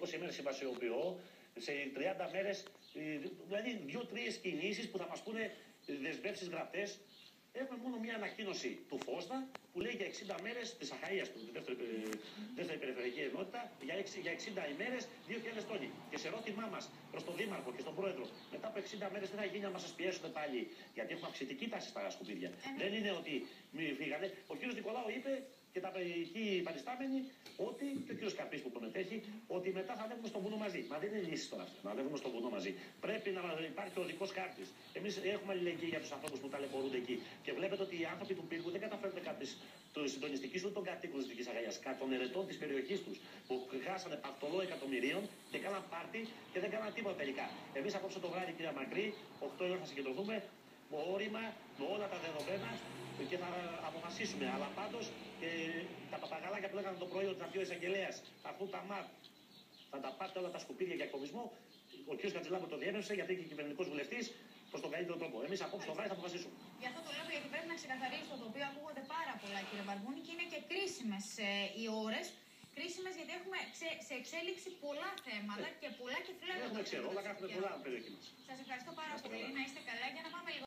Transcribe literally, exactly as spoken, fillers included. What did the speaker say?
είκοσι μέρες συμβασιοποιώ, σε τριάντα μέρες, δηλαδή δύο-τρεις κινήσεις που θα μας πούνε δεσμεύσεις γραπτές. Έχουμε μόνο μια ανακοίνωση του Φώστα που λέει για εξήντα μέρες της Αχαΐας του, τη δεύτερη, δεύτερη περιφερειακή ενότητα, για, για εξήντα ημέρες δύο χιλιάδες τόνοι. Και σε ερώτημά μας προς τον Δήμαρχο και στον Πρόεδρο, μετά από εξήντα μέρες τι θα γίνει να μας σας πιέσουν πάλι, γιατί έχουμε αυξητική τάση στα σκουπίδια. Ε, Δεν είναι ότι μη φύγανε. Ο κ. Νικολάου είπε και τα εκεί παριστάμενοι ότι, και ο κ. Καρπής που προμετέχει, ότι μετά θα ανέβουμε στον βουνό μαζί. Μα δεν είναι λύση τώρα αυτό, να ανέβουμε στον βουνό μαζί. Πρέπει να υπάρχει ο οδικός χάρτης. Εμείς έχουμε αλληλεγγύη για τους ανθρώπους που ταλαιπωρούνται εκεί. Και βλέπετε ότι οι άνθρωποι του πύργου δεν καταφέρουν κάτι του συντονιστική ούτε των κατοίκων της Δυτικής Αγαίας, των ερετών της περιοχής τους, που χάσανε παυτολό εκατομμυρίων και κάναν πάρτι και δεν κάναν τίποτα τελικά. Εμείς απόψε το βράδυ, κυρία Μακρύ, οκτώ η ώρα θα συγκεντρωθούμε, με όρημα, με όλα τα δεδομένα και θα αποφασίσουμε. Αλλά πάντως ε, τα παπαγαλάκια που λέγανε το πρωί ότι θα πει ο εισαγγελέας, αυτού τα ΜΑΤ, θα τα πάτε όλα τα σκουπίδια για εκφοβισμό. Ο κ. Κατζηλάμπου το διέμευσε γιατί είναι κυβερνητικός βουλευτής προς τον καλύτερο τρόπο. Εμείς απόψε το βράδυ θα αποφασίσουμε. Γι' αυτό το λέω, γιατί πρέπει να ξεκαθαρίσει το τοπίο. Ακούγονται πάρα πολλά, κύριε Μπαρμπούνη, και είναι και κρίσιμες ε, οι ώρες. Κρίσιμες γιατί έχουμε σε, σε εξέλιξη πολλά θέματα ε, και πολλά κεφάλαια. Έχουμε ξέρω, όλα κάνουμε πολλά περιοχή μας. Σας ευχαριστώ πάρα πολύ. Να είστε καλά, για να πάμε λίγο.